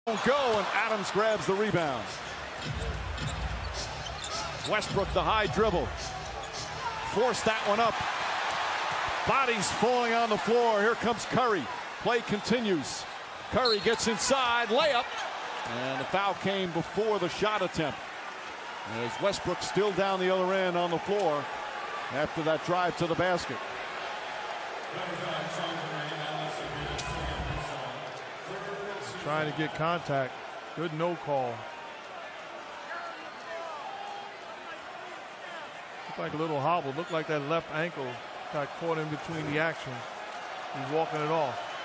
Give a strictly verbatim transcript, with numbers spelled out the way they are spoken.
Won't go, and Adams grabs the rebound. Westbrook, the high dribble. Forced that one up. Bodies falling on the floor. Here comes Curry. Play continues. Curry gets inside, layup. And the foul came before the shot attempt. As Westbrook still down the other end on the floor after that drive to the basket. Trying to get contact. Good no call. Looked like a little hobble. Looked like that left ankle got caught in between the action. He's walking it off.